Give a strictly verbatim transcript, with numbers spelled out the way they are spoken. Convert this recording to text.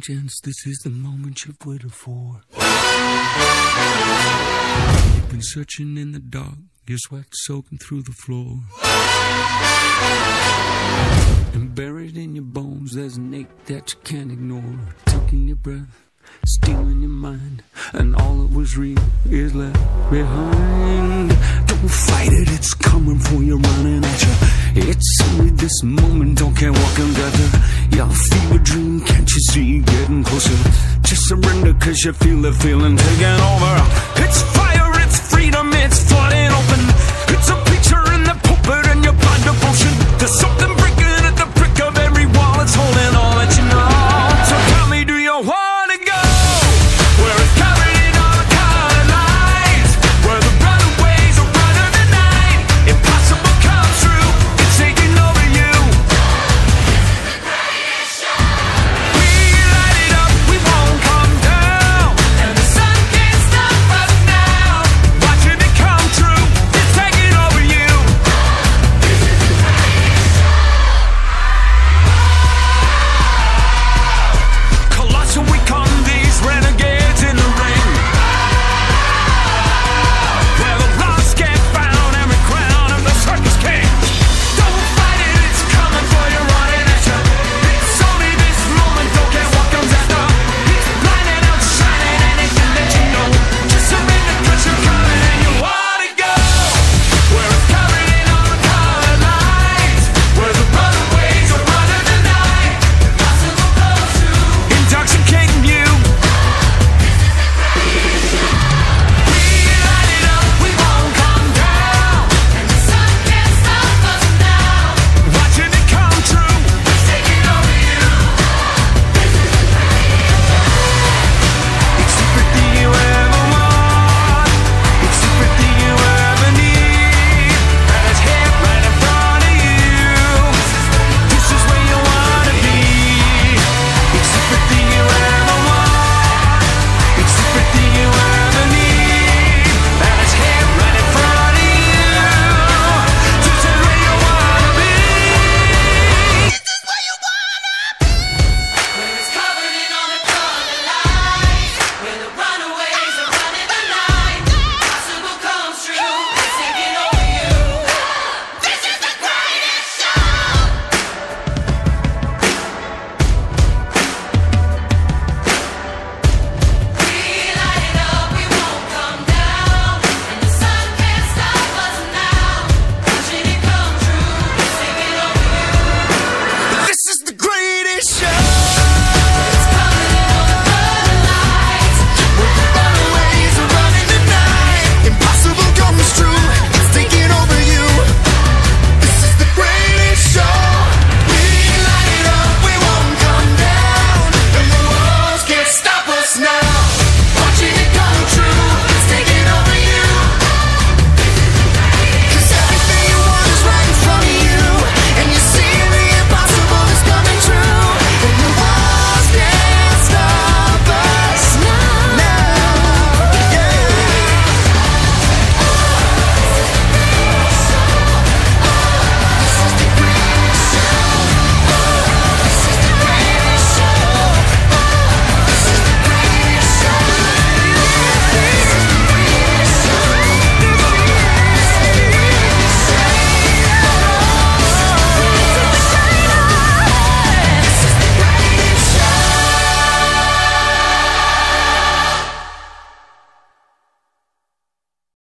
chance, this is the moment you've waited for. You've been searching in the dark, your sweat soaking through the floor. And buried in your bones, there's an ache that you can't ignore. Taking your breath, stealing your mind, and all that was real is left behind. Don't fight it, it's coming for you, running at you. It's only this moment, don't care what can get you. Your fever dream, can't you see, getting closer. Just surrender, cause you feel the feeling taking over. It's fire, it's freedom, it's flooding open.